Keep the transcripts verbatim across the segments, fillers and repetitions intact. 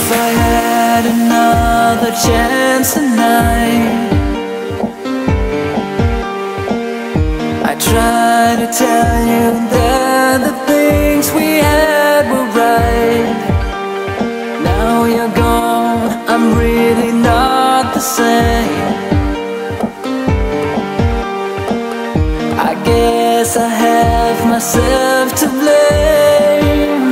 If I had another chance tonight, I try to tell you that the things we had were right. Now you're gone, I'm really not the same. I guess I have myself to blame.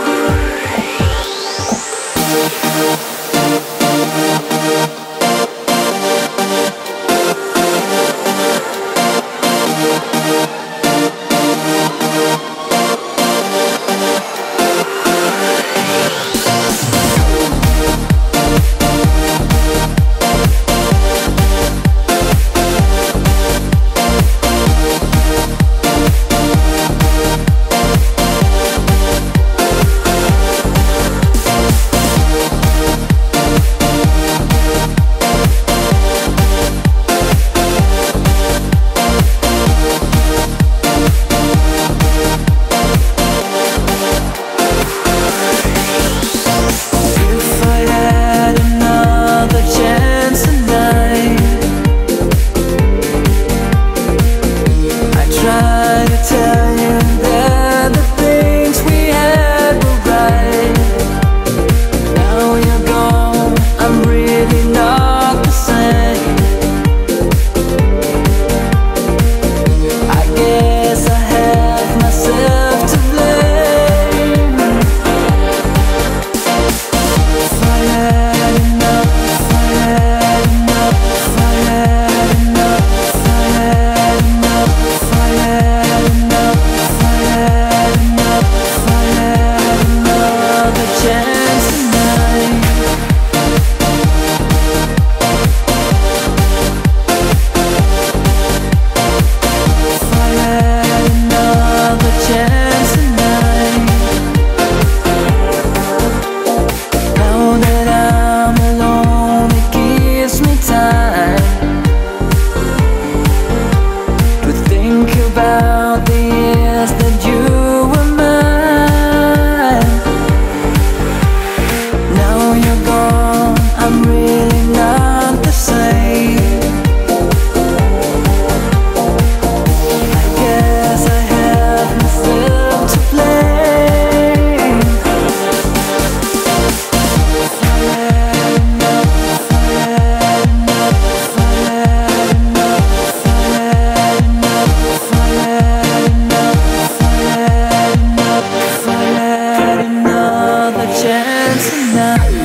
About the years that you were mine. Now you're gone, I'm really not the same. I guess I have myself to blame. If I had enough, if I had enough, if I had enough, if I had enough, if I had enough, if I had another chance tonight.